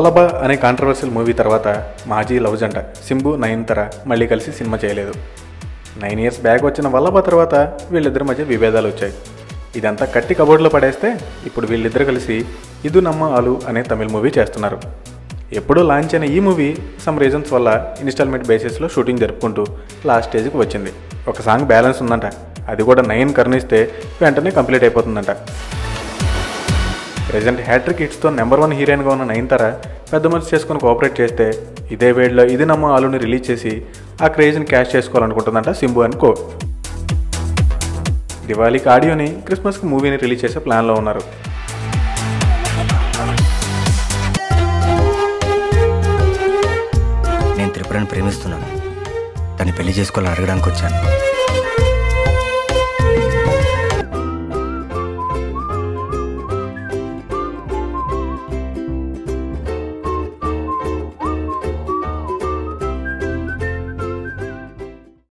వల్లభ అనే controversial movie తర్వాత మాజీ లవ్ జంట సింబు నయనతార మళ్ళీ కలిసి సినిమా చేయలేదు. 9 years బ్యాక్ వచ్చిన వల్లభ తర్వాత వీళ్ళిద్దరి మధ్య విభేదాలు వచ్చాయి. ఇదంతా కట్టి కబోర్డ్లో పడేస్తే ఇప్పుడు వీళ్ళిద్దరు కలిసి ఇదు నమ్మ ఆలు అనే తమిళ మూవీ చేస్తున్నారు. ఎప్పుడూ లాంచ్ అయిన ఈ మూవీ సమ్ రీజన్స్ వల్ల ఇన్స్టాల్మెంట్ బేసిస్లో షూటింగ్ జరుపుకుంటూ లాస్ట్ స్టేజ్కి వచ్చింది. ఒక సాంగ్ బ్యాలెన్స్ ఉందంట, అది కూడా 9 కరుణిస్తే వెంటనే కంప్లీట్ అయిపోతుందంట. ప్రెజెంట్ హ్యాట్రిక్ హిట్స్తో నెంబర్ 1 హీరోయిన్గా ఉన్న నయనతార పెద్ద మనసు చేసుకుని కోఆపరేట్ చేస్తే ఇదే వేడ్లో ఇది నమ్మ ఆలుని రిలీజ్ చేసి ఆ క్రేజ్ని క్యాష్ చేసుకోవాలనుకుంటుందంట సింబు అండ్ కో. దివాళీకి ఆడియోని, క్రిస్మస్కి మూవీని రిలీజ్ చేసే ప్లాన్లో ఉన్నారు. నేను త్రిపురని ప్రేమిస్తున్నాను, తను పెళ్లి చేసుకోవాలని అడగడానికి వచ్చాను.